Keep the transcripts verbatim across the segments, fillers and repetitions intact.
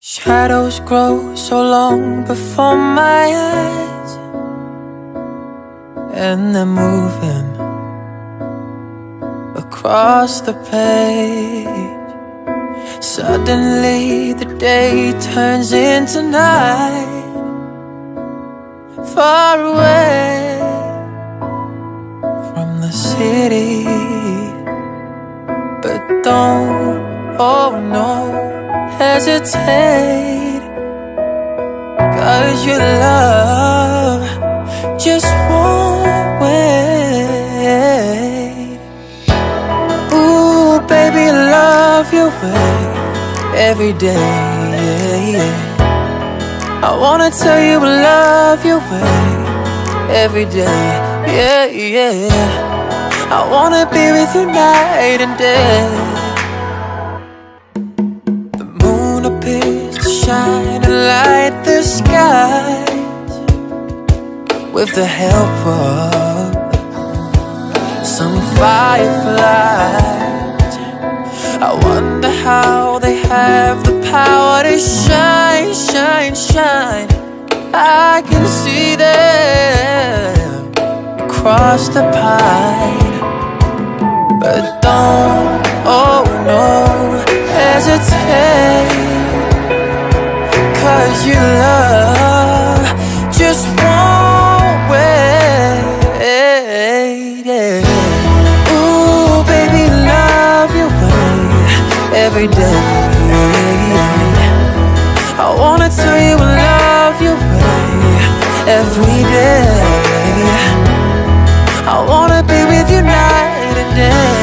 Shadows grow so long before my eyes, and they're moving across the page. Suddenly the day turns into night, far away from the city. But don't, oh no, hesitate, 'cause your love just won't wait. Ooh, baby, I love your way every day. I wanna tell you I love your way every day. Yeah, yeah. I wanna be with you night and day. Appears to shine and light the skies with the help of some fireflies. I wonder how they have the power to shine, shine, shine. I can see them across the pine. But don't, oh no, hesitate, 'cause your love just won't wait. Yeah. Ooh, baby, love your way every day. I wanna tell you I love your way every day. I wanna be with you night and day.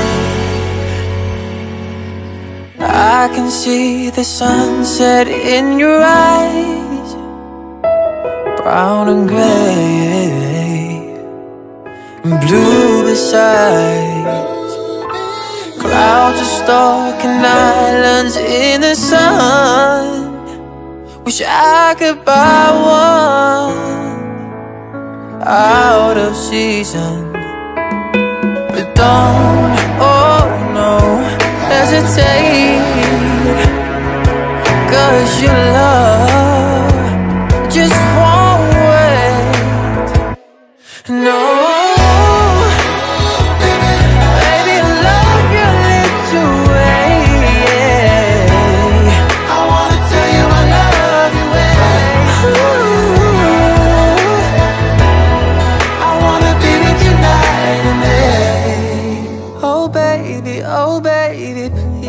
I can see the sunset in your eyes, brown and gray, and blue besides. Clouds are stalking islands in the sun. Wish I could buy one out of season. But don't, oh no, hesitate, 'cause your love just won't wait. No, baby, I love your little way. Yeah. I wanna tell you I love you way. Ooh, I wanna be with you night and day. Oh baby, oh baby, please.